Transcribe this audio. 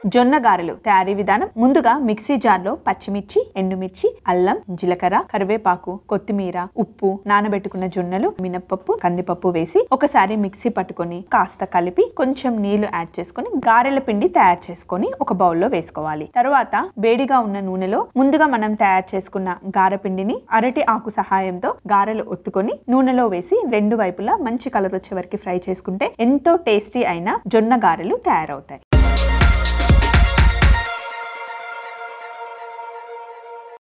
జొన్న గారెలు తయారీ విధానం. ముందుగా మిక్సీ జార్ లో పచ్చిమిర్చి, ఎండుమిర్చి, అల్లం, జీలకర్ర, కరివేపాకు, కొత్తిమీర, ఉప్పు, నానబెట్టుకున్న జొన్నలు, మినపప్పు, కందిపప్పు వేసి ఒకసారి మిక్సీ పట్టుకొని కాస్త కలిపి కొంచెం నీళ్లు యాడ్ చేసుకొని గారెల పిండి తయారు చేసుకొని ఒక బౌల్లో వేసుకోవాలి. తర్వాత వేడిగా ఉన్న నూనెలో ముందుగా మనం తయారు చేసుకున్న గారె పిండిని అరటి ఆకు సహాయంతో గారెలు ఒత్తుకొని నూనెలో వేసి రెండు వైపులా మంచి కలర్ వచ్చే వరకు ఫ్రై చేసుకుంటే ఎంతో టేస్టీ అయిన జొన్న గారెలు తయారవుతాయి.